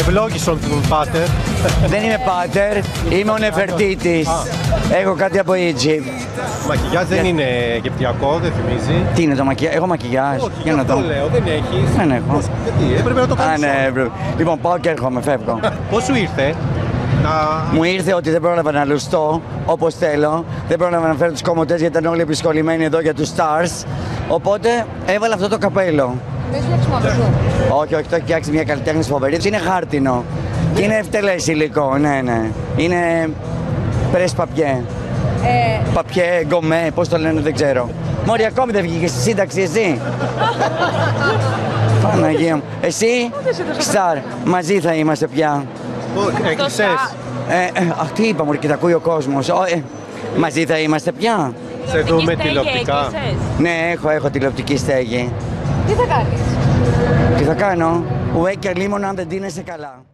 Ευλόγησον τον πάτερ. Δεν είμαι πάτερ, είμαι ο Νεφερτίτης. Έχω κάτι από Egypt. Μακιγιάζ δεν είναι Αιγυπτιακό, δεν θυμίζει. Τι είναι το μακιγιάζ, έχω μακιγιάζ. Όχι, Για να αυτό δω. λέω, δεν έχεις. Δεν έχω. Γιατί, έπρεπε να το Α, κάνεις. ναι, λοιπόν, πάω και έρχομαι, φεύγω. Πώς σου ήρθε να... Μου ήρθε ότι δεν πρόλαβα να λουστώ όπως θέλω. Δεν πρόλαβα να φέρω τους κομμωτές γιατί ήταν όλοι επισκολλημένοι εδώ για τους stars. Οπότε έβαλα αυτό το καπέλο. Δεν φτιάξουμε αυτό. Όχι, όχι, το έχει φτιάξει μια καλλιτέχνη φοβερή. Είναι χάρτινο. Και είναι ευτελές υλικό, ναι, ναι. Είναι πρες παπιέ. Παπιέ, γκομέ, πώς το λένε, δεν ξέρω. Μόρι, ακόμη δεν βγήκε στη σύνταξη, εσύ. Παναγία μου. Εσύ, Σταρ, μαζί θα είμαστε πια. Έκλεισες. Αχ, τι είπα, μωρί, και τα ακούει ο κόσμος. Μαζί θα είμαστε πια. Σε δούμε τηλεοπτικά. Ναι, έχω τηλεοπτική στέγη. Τι θα κάνεις? Τι θα κάνω, ουέ και λίμωνα αν δεν τίνεσαι καλά.